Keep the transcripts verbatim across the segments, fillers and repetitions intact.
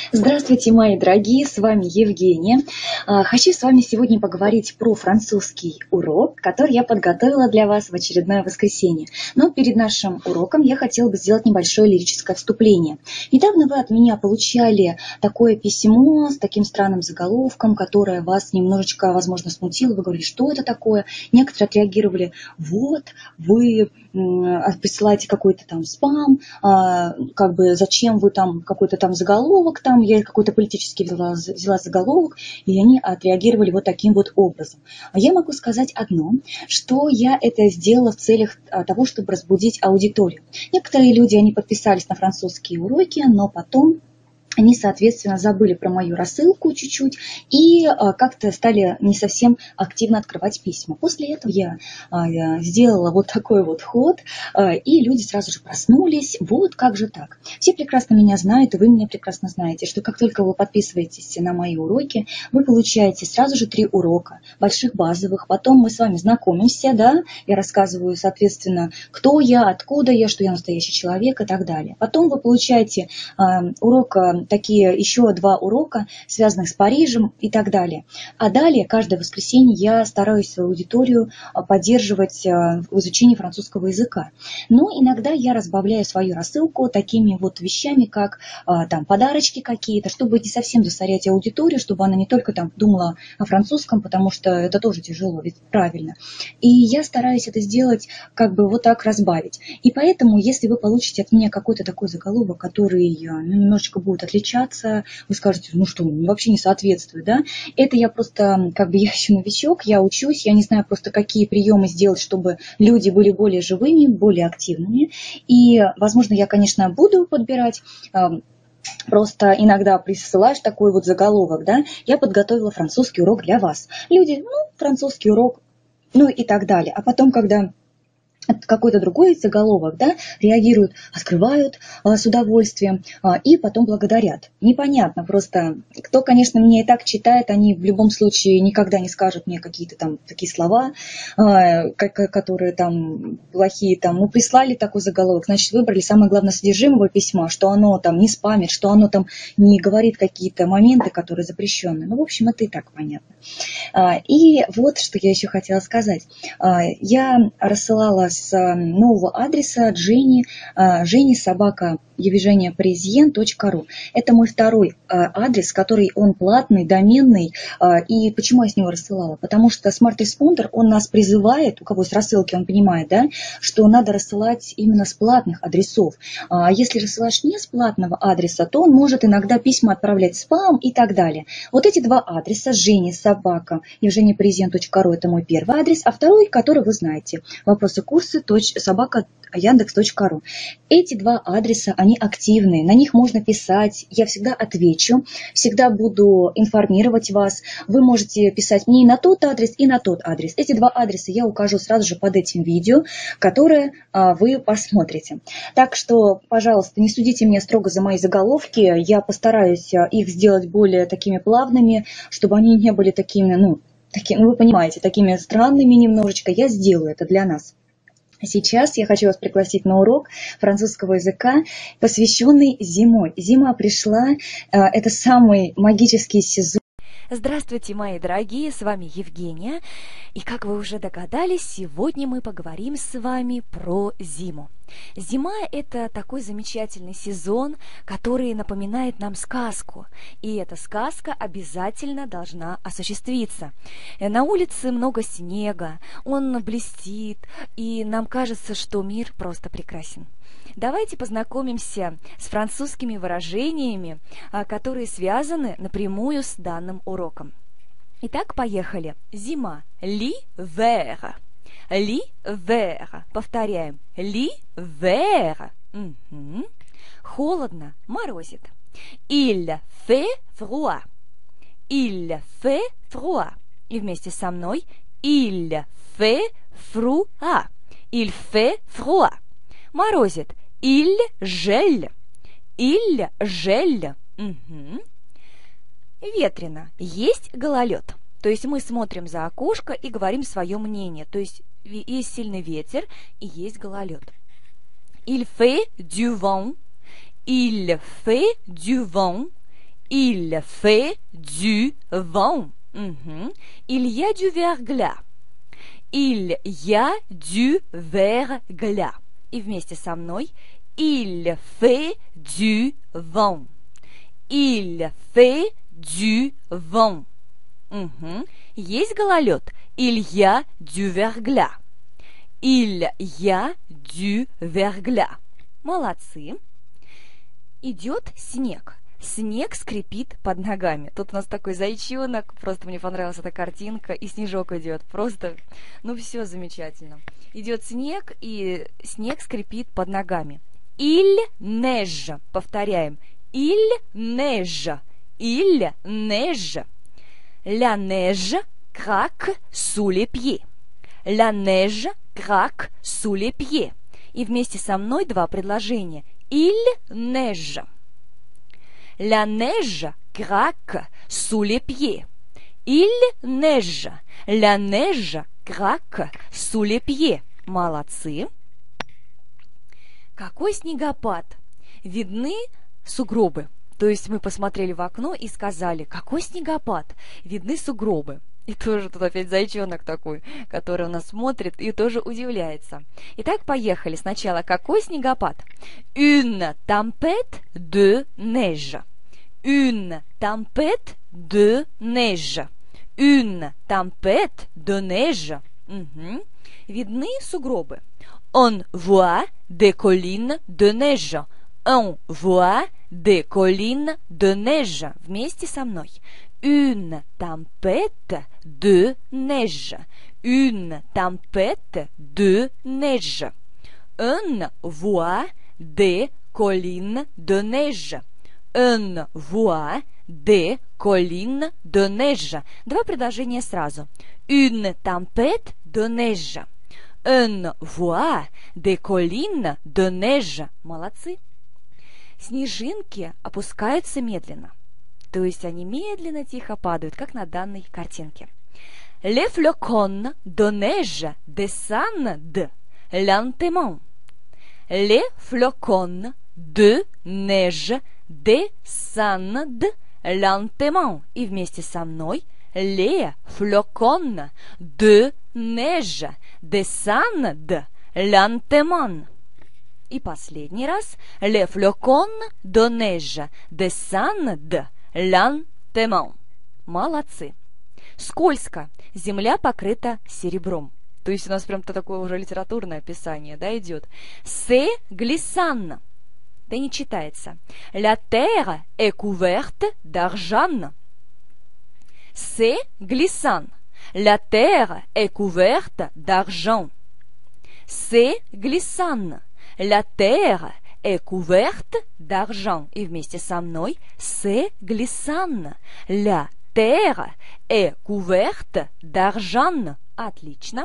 Здравствуйте, мои дорогие, с вами Евгения. Хочу с вами сегодня поговорить про французский урок, который я подготовила для вас в очередное воскресенье. Но перед нашим уроком я хотела бы сделать небольшое лирическое вступление. Недавно вы от меня получали такое письмо с таким странным заголовком, которое вас немножечко, возможно, смутило. Вы говорили, что это такое? Некоторые отреагировали, вот, вы присылаете какой-то там спам, как бы зачем вы там какой-то там заголовок, там я какой-то политический взяла, взяла заголовок, и они отреагировали вот таким вот образом. А я могу сказать одно, что я это сделала в целях того, чтобы разбудить аудиторию. Некоторые люди, они подписались на французские уроки, но потом они, соответственно, забыли про мою рассылку чуть-чуть и как-то стали не совсем активно открывать письма. После этого я сделала вот такой вот ход, и люди сразу же проснулись. Вот как же так. Все прекрасно меня знают, и вы меня прекрасно знаете, что как только вы подписываетесь на мои уроки, вы получаете сразу же три урока, больших базовых. Потом мы с вами знакомимся, да, я рассказываю, соответственно, кто я, откуда я, что я настоящий человек и так далее. Потом вы получаете урок такие еще два урока, связанных с Парижем и так далее. А далее, каждое воскресенье я стараюсь свою аудиторию поддерживать в изучении французского языка. Но иногда я разбавляю свою рассылку такими вот вещами, как там подарочки какие-то, чтобы не совсем засорять аудиторию, чтобы она не только там думала о французском, потому что это тоже тяжело, ведь правильно. И я стараюсь это сделать, как бы вот так разбавить. И поэтому, если вы получите от меня какой-то такой заголовок, который ну, немножечко будет отличаться, вы скажете, ну что, вообще не соответствует, да? Это я просто, как бы я еще новичок, я учусь, я не знаю просто, какие приемы сделать, чтобы люди были более живыми, более активными. И, возможно, я, конечно, буду подбирать. Просто иногда присылаешь такой вот заголовок, да, я подготовила французский урок для вас. Люди, ну, французский урок, ну и так далее. А потом, когда какой-то другой заголовок, да, реагируют, открывают а, с удовольствием а, и потом благодарят. Непонятно, просто кто, конечно, меня и так читает, они в любом случае никогда не скажут мне какие-то там такие слова, а, которые там плохие, там, ну, прислали такой заголовок, значит, выбрали самое главное содержимое письма, что оно там не спамит, что оно там не говорит какие-то моменты, которые запрещены. Ну, в общем, это и так понятно. А, и вот, что я еще хотела сказать. А, я рассылала с нового адреса Жени, Жени собака евгения паризьен точка ру. Это мой второй адрес, который он платный, доменный. И почему я с него рассылала? Потому что Smart Responder, он нас призывает, у кого есть рассылки, он понимает, да, что надо рассылать именно с платных адресов. А если рассылаешь не с платного адреса, то он может иногда письма отправлять в спам и так далее. Вот эти два адреса, Жени собака евгения паризьен точка ру, это мой первый адрес, а второй, который вы знаете, вопросы курсы собака яндекс точка ру. Эти два адреса, они активные, на них можно писать, я всегда отвечу, всегда буду информировать вас. Вы можете писать мне и на тот адрес, и на тот адрес. Эти два адреса я укажу сразу же под этим видео, которое а, вы посмотрите. Так что, пожалуйста, не судите меня строго за мои заголовки, я постараюсь их сделать более такими плавными, чтобы они не были такими, ну, такими, ну вы понимаете, такими странными немножечко. Я сделаю это для нас. Сейчас я хочу вас пригласить на урок французского языка, посвященный зимой. Зима пришла, это самый магический сезон. Здравствуйте, мои дорогие, с вами Евгения. И как вы уже догадались, сегодня мы поговорим с вами про зиму. Зима – это такой замечательный сезон, который напоминает нам сказку. И эта сказка обязательно должна осуществиться. На улице много снега, он блестит, и нам кажется, что мир просто прекрасен. Давайте познакомимся с французскими выражениями, которые связаны напрямую с данным уроком. Итак, поехали. Зима. L'hiver. L'hiver. Повторяем. L'hiver. Угу. Холодно. Морозит. Il fait froid. Il fait froid. И вместе со мной. Il fait froid. Il fait froid. Морозит. Il gèle. Il gèle. Угу. Ветрено. Есть гололед. То есть мы смотрим за окошко и говорим свое мнение. То есть есть сильный ветер и есть гололед. Il fait du vent. Il fait du vent. Il fait du vent. Угу. Il y a du verglas. Il y a du verglas. И вместе со мной. Il fait du vent. Il fait du vent. Угу. Есть гололед. Il y a du verglas. Il y a du verglas. Молодцы. Идет снег. Снег скрипит под ногами. Тут у нас такой зайчонок. Просто мне понравилась эта картинка. И снежок идет. Просто, ну все замечательно. Идет снег, и снег скрипит под ногами. Il neige. Повторяем. Il neige. Il neige. La neige craque sous les pieds. La neige craque sous les pieds. И вместе со мной два предложения. Il neige. La neige craque sous les pieds. Il neige. La neige craque sous les pieds. Молодцы. Какой снегопад? Видны сугробы. То есть мы посмотрели в окно и сказали, какой снегопад? Видны сугробы. И тоже тут опять зайчонок такой, который у нас смотрит и тоже удивляется. Итак, поехали. Сначала, какой снегопад? Une tempête de neige. Une tempête de neige. Une tempête de neige. Угу. Видны сугробы. On voit des collines de neige. On voit des collines de neige. Вместе со мной. Une tempête de neige. Une tempête de neige. On voit des collines de neige. On voit des collines de neige. Два предложения сразу. Une tempête de neige. On voit des collines de neige. Молодцы. Снежинки опускаются медленно. То есть они медленно, тихо падают, как на данной картинке. Les flocons de neige descendent lentement. Les flocons de neige descendent lentement. И вместе со мной. Les flocons de neige descendent lentement. И последний раз. Les flocons de neige descendent lentement. Молодцы. Скользко. Земля покрыта серебром. То есть у нас прям-то такое уже литературное описание, да, идет. C'est glissant. Да не читается. La terre est couverte d'argent. C'est glissant. La terre est couverte d'argent. C'est glissant. La terre est couverte d'argent. И вместе со мной. C'est glissant. La terre est couverte d'argent. Отлично.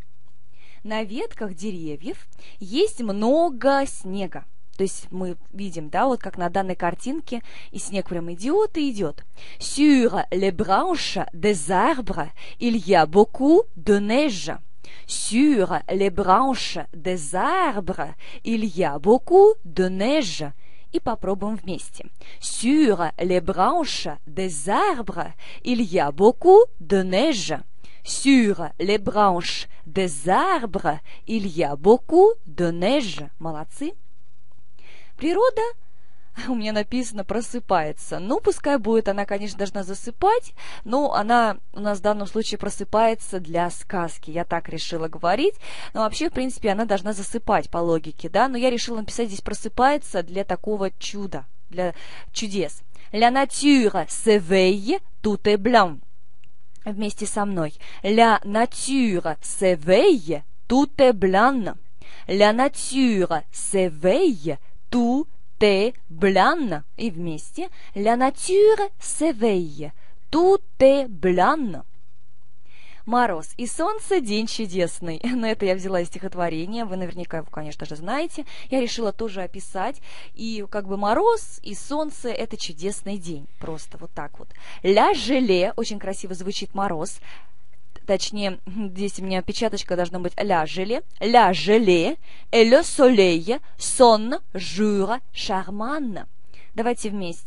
На ветках деревьев есть много снега. То есть мы видим, да, вот как на данной картинке, и снег прям идет и идет. Sur les branches des arbres, il y a beaucoup de neige. Sur les branches des arbres, il y a beaucoup de neige. И попробуем вместе. Sur les branches des arbres, il y a beaucoup de neige. Sur les branches des arbres, il y a beaucoup de neige. Молодцы. Природа, у меня написано, просыпается. Ну, пускай будет, она, конечно, должна засыпать, но она у нас в данном случае просыпается для сказки. Я так решила говорить. Но вообще, в принципе, она должна засыпать по логике, да. Но я решила написать здесь просыпается для такого чуда, для чудес. La nature s'éveille, tout est blanc. Вместе со мной. La nature s'éveille, tout est blanc. La nature s'éveille, tout est blanc. И вместе. La nature s'éveille, tout est blanc. Мороз и солнце, день чудесный. На это я взяла из стихотворения, вы наверняка его, конечно же, знаете. Я решила тоже описать. И как бы мороз и солнце – это чудесный день. Просто вот так вот. La gelée, очень красиво звучит мороз. Точнее, здесь у меня печаточка должна быть la gelée. La gelée et le soleil sont jour charmant. Давайте вместе.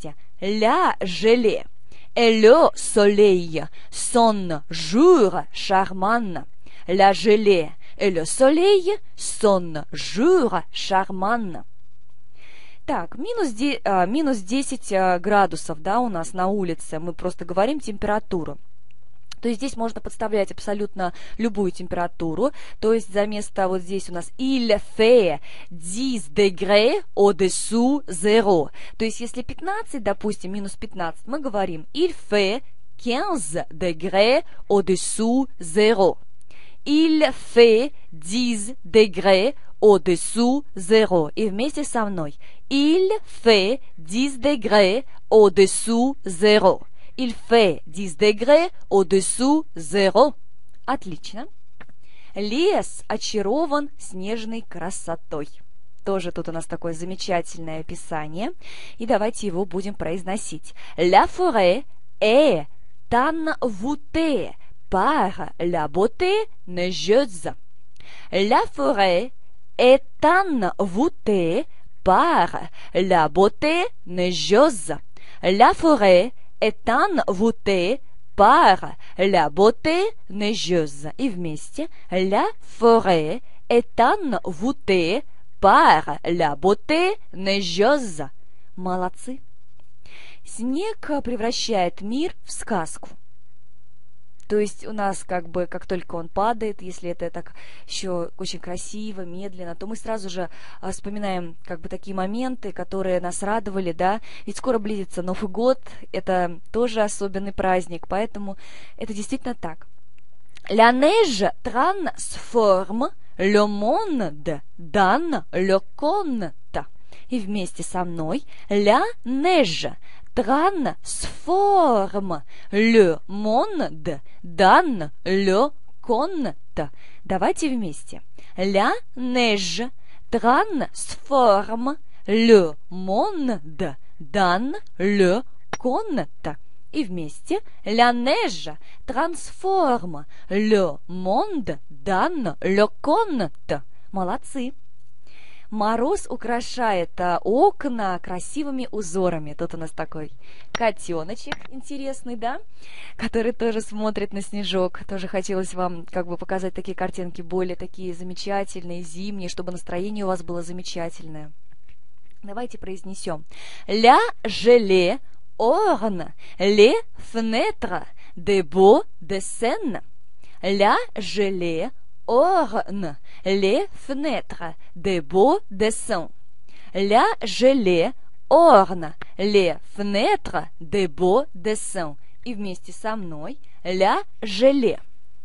la gelée et le soleil sont jours charmants. La gelée et le soleil sont jours charmants. Так, минус, де, а, минус десять а, градусов, да, у нас на улице. Мы просто говорим температуру. То есть здесь можно подставлять абсолютно любую температуру. То есть за место вот здесь у нас il fait dix degrés au-dessous zéro. То есть если пятнадцать, допустим, минус пятнадцать, мы говорим il fait quinze degrés au-dessous zéro. Il fait dix degrés au-dessous zéro. И вместе со мной. Il fait dix degrés au-dessous zéro. Il fait dix degrés au-dessous zéro. Отлично. Лес очарован снежной красотой. Тоже тут у нас такое замечательное описание. И давайте его будем произносить. La forêt est envoûtée par la beauté neigeuse. La forêt est envoûtée par la beauté neigeuse. La forêt est envoûtée par la beauté neigeuse. И вместе. La forêt est envoûtée par la beauté neigeuse. Молодцы. Снег превращает мир в сказку. То есть у нас как бы, как только он падает, если это так еще очень красиво, медленно, то мы сразу же а, вспоминаем как бы такие моменты, которые нас радовали, да, ведь скоро близится Новый год, это тоже особенный праздник, поэтому это действительно так. La neige transforme le monde dans le conte. И вместе со мной la neige transforme le monde dans le conte. Давайте вместе. La neige transforme le monde dans le conte. И вместе. La neige transforme le monde dans le conte. Молодцы. Мороз украшает а, окна красивыми узорами. Тут у нас такой котеночек интересный, да, который тоже смотрит на снежок. Тоже хотелось вам как бы показать такие картинки более такие замечательные, зимние, чтобы настроение у вас было замечательное. Давайте произнесем. La gelée orne les fenêtres des beaux dessins. La gelée orne les fenêtres des beaux dessins. La gelée orne les fenêtres des beaux dessins. И вместе со мной. La gelée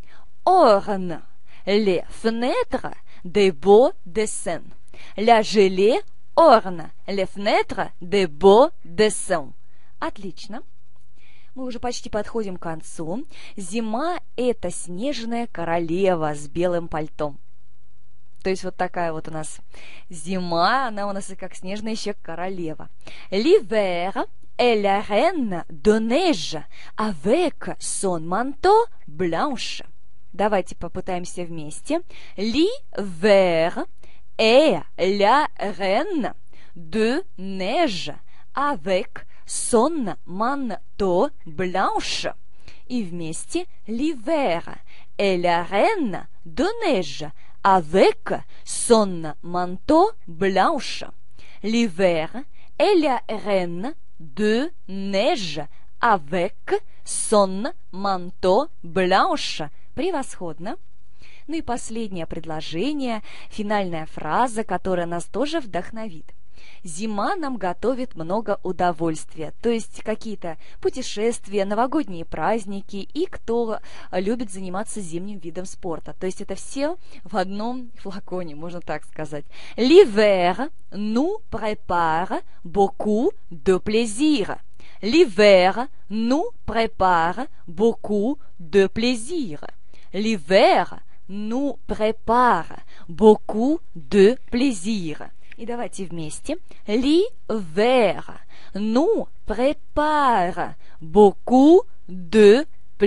orne les fenêtres des beaux dessins. La gelée orne les fenêtres des beaux dessins. Отлично. Мы уже почти подходим к концу. Зима – это снежная королева с белым пальтом. То есть вот такая вот у нас зима, она у нас и как снежная еще королева. L'hiver est la reine de neige avec son manteau blanche. Давайте попытаемся вместе. L'hiver est la reine de neige avec son manteau blanche. И вместе. L'hiver est la reine de neige avec son manteau blanche. L'hiver est la reine de neige avec son manteau blanche. Превосходно. Ну и последнее предложение, финальная фраза, которая нас тоже вдохновит. Зима нам готовит много удовольствия, то есть какие-то путешествия, новогодние праздники и кто любит заниматься зимним видом спорта. То есть это все в одном флаконе, можно так сказать. L'hiver nous prépare beaucoup de plaisir. L'hiver nous prépare beaucoup de plaisir. L'hiver nous prépare beaucoup de plaisir. И давайте вместе. L'hiver nous prépare beaucoup de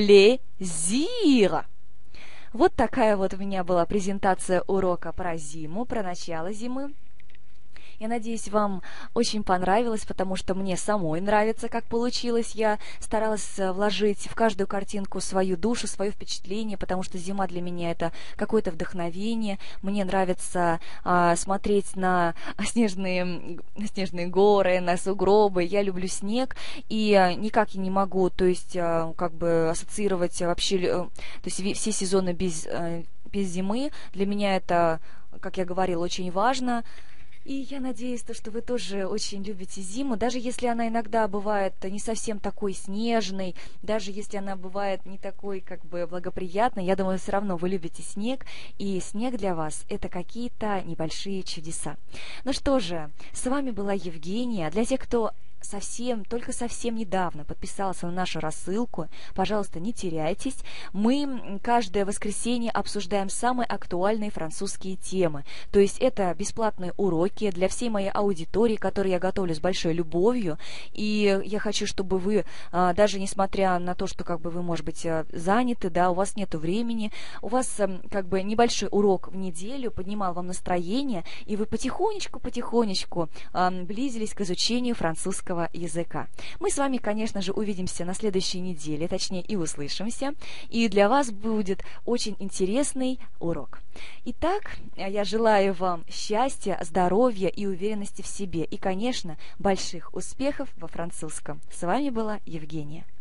plaisir. Вот такая вот у меня была презентация урока про зиму, про начало зимы. Я надеюсь, вам очень понравилось, потому что мне самой нравится, как получилось. Я старалась вложить в каждую картинку свою душу, свое впечатление, потому что зима для меня это какое-то вдохновение. Мне нравится а, смотреть на снежные, снежные горы, на сугробы. Я люблю снег, и а, никак я не могу, то есть, а, как бы ассоциировать вообще, то есть все сезоны без, а, без зимы. Для меня это, как я говорила, очень важно. И я надеюсь, то, что вы тоже очень любите зиму, даже если она иногда бывает не совсем такой снежной, даже если она бывает не такой как бы благоприятной, я думаю, все равно вы любите снег, и снег для вас это какие-то небольшие чудеса. Ну что же, с вами была Евгения. Для тех, кто совсем, только совсем недавно подписался на нашу рассылку, пожалуйста, не теряйтесь. Мы каждое воскресенье обсуждаем самые актуальные французские темы. То есть это бесплатные уроки для всей моей аудитории, которые я готовлю с большой любовью. И я хочу, чтобы вы, даже несмотря на то, что как бы вы, может быть, заняты, да, у вас нет времени, у вас как бы небольшой урок в неделю поднимал вам настроение, и вы потихонечку-потихонечку близились к изучению французского языка. Мы с вами, конечно же, увидимся на следующей неделе, точнее и услышимся, и для вас будет очень интересный урок. Итак, я желаю вам счастья, здоровья и уверенности в себе, и, конечно, больших успехов во французском. С вами была Евгения.